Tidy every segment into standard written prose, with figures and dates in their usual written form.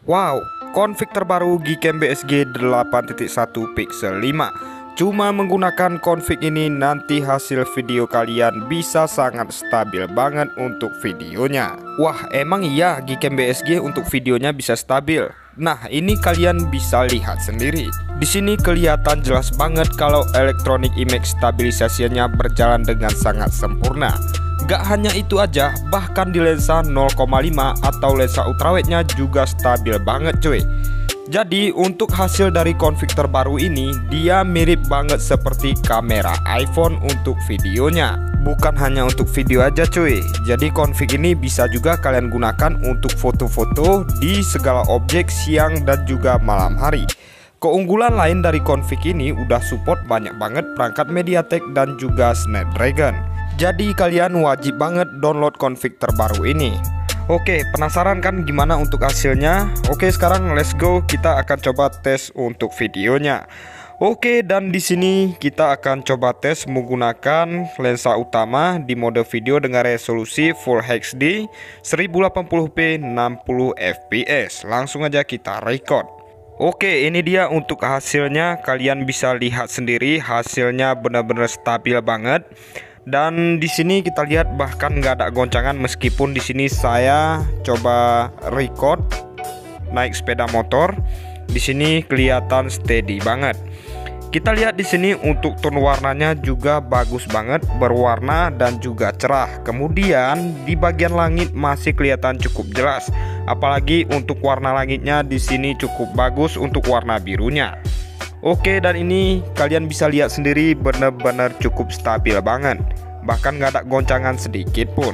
Wow, config terbaru Gcam BSG 8.1 Pixel 5. Cuma menggunakan config ini nanti hasil video kalian bisa sangat stabil banget untuk videonya. Wah, emang iya Gcam BSG untuk videonya bisa stabil. Nah, ini kalian bisa lihat sendiri. Di sini kelihatan jelas banget kalau electronic image stabilisasinya berjalan dengan sangat sempurna. Gak hanya itu aja, bahkan di lensa 0,5 atau lensa ultrawide-nya juga stabil banget cuy. Jadi untuk hasil dari config terbaru ini, dia mirip banget seperti kamera iPhone untuk videonya. Bukan hanya untuk video aja cuy. Jadi config ini bisa juga kalian gunakan untuk foto-foto di segala objek siang dan juga malam hari. Keunggulan lain dari config ini udah support banyak banget perangkat MediaTek dan juga Snapdragon. Jadi kalian wajib banget download config terbaru ini. Oke, penasaran kan gimana untuk hasilnya? Oke, sekarang let's go, kita akan coba tes untuk videonya. Oke, dan di sini kita akan coba tes menggunakan lensa utama di mode video dengan resolusi Full HD 1080p 60 fps. Langsung aja kita record. Oke, ini dia untuk hasilnya. Kalian bisa lihat sendiri hasilnya benar-benar stabil banget. Dan di sini kita lihat bahkan nggak ada goncangan meskipun di sini saya coba record naik sepeda motor. Di sini kelihatan steady banget. Kita lihat di sini untuk tone warnanya juga bagus banget, berwarna dan juga cerah. Kemudian di bagian langit masih kelihatan cukup jelas. Apalagi untuk warna langitnya di sini cukup bagus untuk warna birunya. Oke, dan ini kalian bisa lihat sendiri benar-benar cukup stabil banget. Bahkan nggak ada goncangan sedikit pun.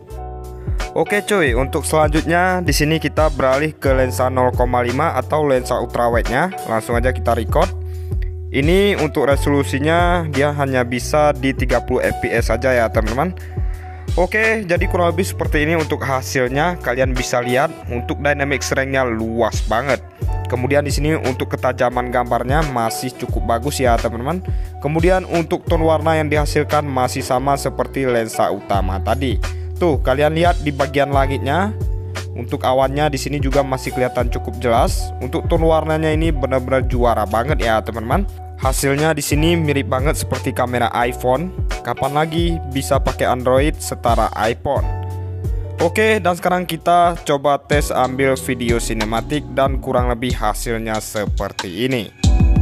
Oke cuy, untuk selanjutnya di sini kita beralih ke lensa 0,5 atau lensa ultrawide-nya. Langsung aja kita record. Ini untuk resolusinya dia hanya bisa di 30 fps saja ya teman-teman. Oke, jadi kurang lebih seperti ini untuk hasilnya. Kalian bisa lihat untuk dynamic range-nya luas banget. Kemudian di sini untuk ketajaman gambarnya masih cukup bagus ya teman-teman. Kemudian untuk tone warna yang dihasilkan masih sama seperti lensa utama tadi. Tuh, kalian lihat di bagian langitnya. Untuk awannya di sini juga masih kelihatan cukup jelas. Untuk tone warnanya ini benar-benar juara banget ya teman-teman. Hasilnya di sini mirip banget seperti kamera iPhone. Kapan lagi bisa pakai Android setara iPhone? Oke, dan sekarang kita coba tes ambil video sinematik dan kurang lebih hasilnya seperti ini.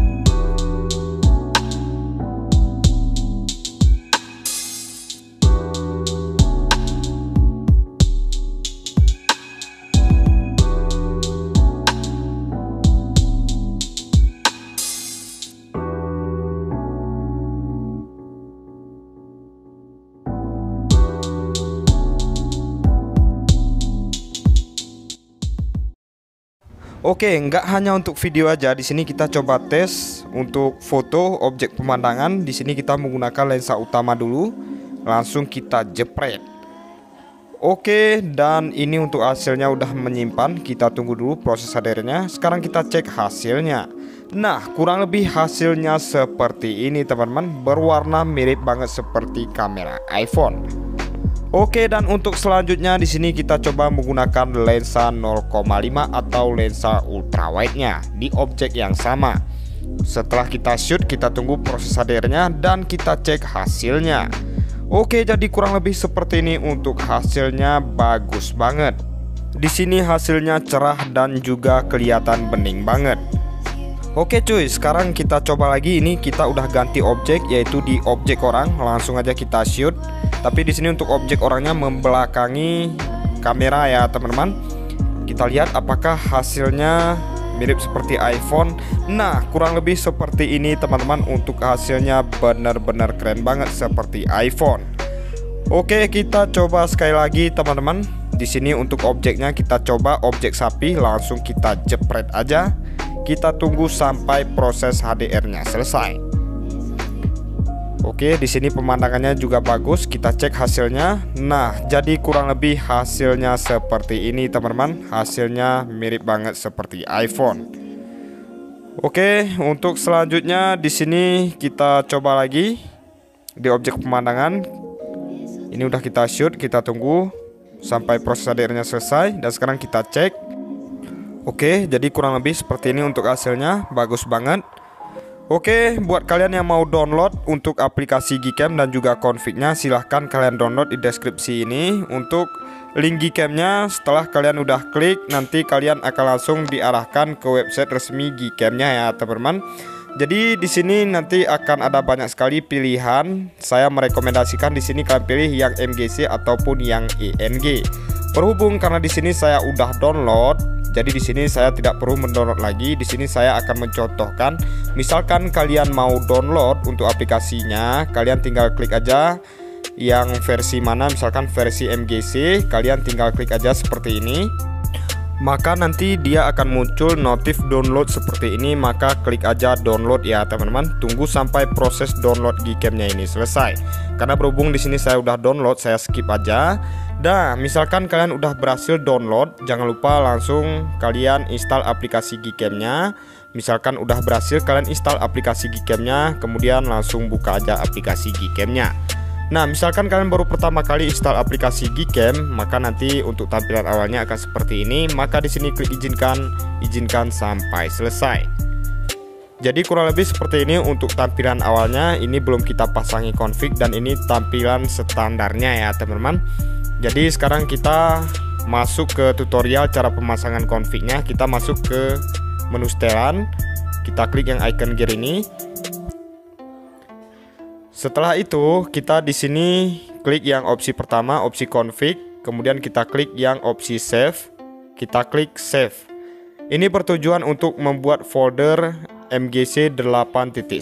Oke, nggak hanya untuk video aja, di sini kita coba tes untuk foto objek pemandangan. Di sini kita menggunakan lensa utama dulu, langsung kita jepret. Oke, dan ini untuk hasilnya udah menyimpan. Kita tunggu dulu proses HDR-nya. Sekarang kita cek hasilnya. Nah, kurang lebih hasilnya seperti ini teman-teman, berwarna mirip banget seperti kamera iPhone. Oke, dan untuk selanjutnya di sini kita coba menggunakan lensa 0,5 atau lensa ultrawide-nya di objek yang sama. Setelah kita shoot, kita tunggu proses HDR-nya dan kita cek hasilnya. Oke, jadi kurang lebih seperti ini untuk hasilnya, bagus banget. Di sini hasilnya cerah dan juga kelihatan bening banget. Oke cuy, sekarang kita coba lagi. Ini kita udah ganti objek, yaitu di objek orang. Langsung aja kita shoot. Tapi di sini untuk objek orangnya membelakangi kamera ya teman-teman. Kita lihat apakah hasilnya mirip seperti iPhone. Nah, kurang lebih seperti ini teman-teman. Untuk hasilnya benar-benar keren banget seperti iPhone. Oke, kita coba sekali lagi teman-teman. Di sini untuk objeknya kita coba objek sapi, langsung kita jepret aja. Kita tunggu sampai proses HDR-nya selesai. Oke, di sini pemandangannya juga bagus. Kita cek hasilnya. Nah, jadi kurang lebih hasilnya seperti ini teman-teman. Hasilnya mirip banget seperti iPhone. Oke, untuk selanjutnya di sini kita coba lagi di objek pemandangan. Ini udah kita shoot, kita tunggu sampai proses HDR-nya selesai. Dan sekarang kita cek. Oke, jadi kurang lebih seperti ini untuk hasilnya, bagus banget. Oke, buat kalian yang mau download untuk aplikasi Gcam dan juga config-nya, silahkan kalian download di deskripsi ini. Untuk link Gcam-nya, setelah kalian udah klik, nanti kalian akan langsung diarahkan ke website resmi Gcam-nya ya teman-teman. Jadi di sini nanti akan ada banyak sekali pilihan. Saya merekomendasikan di sini kalian pilih yang MGC ataupun yang ING. Berhubung karena di sini saya udah download, jadi di sini saya tidak perlu mendownload lagi. Di sini saya akan mencontohkan. Misalkan kalian mau download untuk aplikasinya, kalian tinggal klik aja yang versi mana, misalkan versi MGC, kalian tinggal klik aja seperti ini. Maka nanti dia akan muncul notif download seperti ini, maka klik aja download ya teman-teman. Tunggu sampai proses download Gcam-nya ini selesai. Karena berhubung di sini saya udah download, saya skip aja. Dah, misalkan kalian udah berhasil download, jangan lupa langsung kalian install aplikasi Gcam-nya. Misalkan udah berhasil kalian install aplikasi Gcam-nya, kemudian langsung buka aja aplikasi Gcam-nya. Nah, misalkan kalian baru pertama kali install aplikasi Gcam, maka nanti untuk tampilan awalnya akan seperti ini. Maka di sini klik izinkan sampai selesai. Jadi kurang lebih seperti ini untuk tampilan awalnya. Ini belum kita pasangi config dan ini tampilan standarnya ya teman-teman. Jadi sekarang kita masuk ke tutorial cara pemasangan config-nya. Kita masuk ke menu setelan, kita klik yang icon gear ini. Setelah itu kita di sini klik yang opsi pertama, opsi config, kemudian kita klik yang opsi save, kita klik save. Ini bertujuan untuk membuat folder MGC 8.1.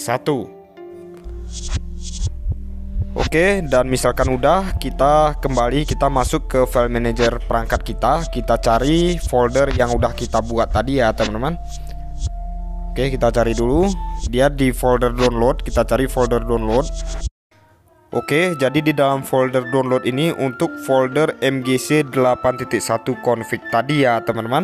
Oke, dan misalkan udah, kita kembali, kita masuk ke file manager perangkat kita cari folder yang udah kita buat tadi ya teman-teman. Oke, kita cari dulu, dia di folder download, kita cari folder download. Oke, jadi di dalam folder download ini untuk folder MGC 8.1 config tadi ya teman-teman.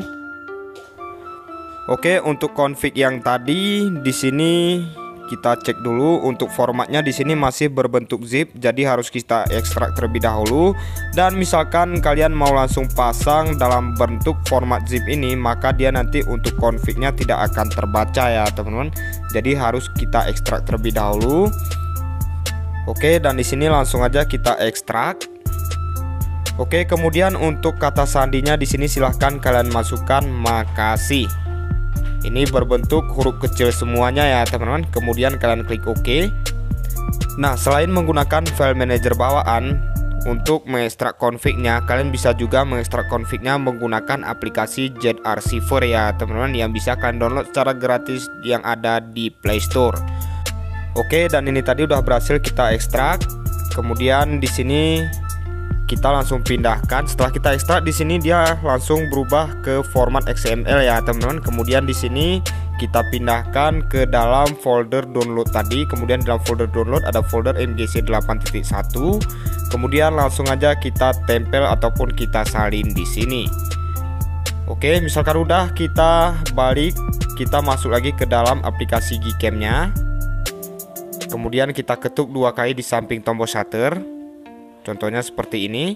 Oke, untuk config yang tadi di sini kita cek dulu untuk formatnya. Di sini masih berbentuk zip, jadi harus kita ekstrak terlebih dahulu. Dan misalkan kalian mau langsung pasang dalam bentuk format zip ini, maka dia nanti untuk config-nya tidak akan terbaca ya teman-teman. Jadi harus kita ekstrak terlebih dahulu. Oke, dan di sini langsung aja kita ekstrak. Oke, kemudian untuk kata sandinya di sini silahkan kalian masukkan makasih. Ini berbentuk huruf kecil semuanya ya teman-teman. Kemudian kalian klik OK. Nah, selain menggunakan file manager bawaan untuk mengekstrak config-nya, kalian bisa juga mengekstrak config-nya menggunakan aplikasi ZRCeiver ya teman-teman, yang bisa kalian download secara gratis yang ada di Play Store. Oke, dan ini tadi udah berhasil kita ekstrak. Kemudian di sini kita langsung pindahkan. Setelah kita ekstrak, di sini dia langsung berubah ke format XML ya teman-teman. Kemudian di sini kita pindahkan ke dalam folder download tadi. Kemudian dalam folder download ada folder MGC 8.1. Kemudian langsung aja kita tempel ataupun kita salin di sini. Oke, misalkan udah, kita balik, kita masuk lagi ke dalam aplikasi Gcam-nya. Kemudian kita ketuk 2 kali di samping tombol shutter. Contohnya seperti ini.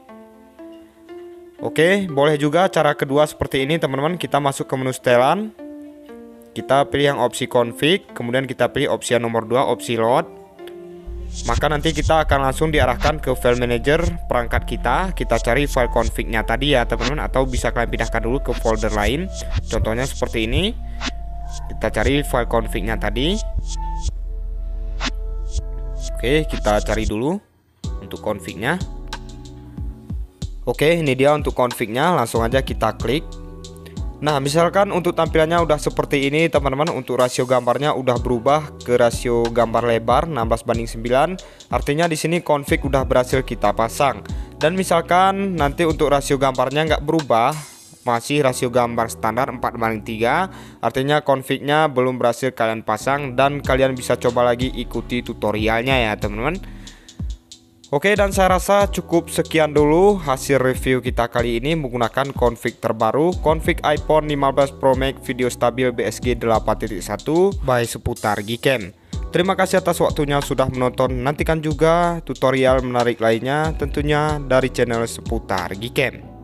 Oke, boleh juga cara kedua seperti ini teman-teman. Kita masuk ke menu setelan, kita pilih yang opsi config, kemudian kita pilih opsi yang nomor 2, opsi load. Maka nanti kita akan langsung diarahkan ke file manager perangkat kita. Kita cari file config-nya tadi ya teman-teman, atau bisa kalian pindahkan dulu ke folder lain. Contohnya seperti ini. Kita cari file config-nya tadi. Oke, kita cari dulu untuk config-nya. Oke, ini dia untuk config-nya, langsung aja kita klik. Nah, misalkan untuk tampilannya udah seperti ini teman-teman. Untuk rasio gambarnya udah berubah ke rasio gambar lebar 16:9. Artinya di sini config udah berhasil kita pasang. Dan misalkan nanti untuk rasio gambarnya nggak berubah, masih rasio gambar standar 4:3, artinya config-nya belum berhasil kalian pasang. Dan kalian bisa coba lagi ikuti tutorialnya ya teman-teman. Oke, dan saya rasa cukup sekian dulu hasil review kita kali ini menggunakan config terbaru, config iPhone 15 Pro Max video stabil BSG 8.1 by Seputar Gcam. Terima kasih atas waktunya sudah menonton. Nantikan juga tutorial menarik lainnya tentunya dari channel Seputar Gcam.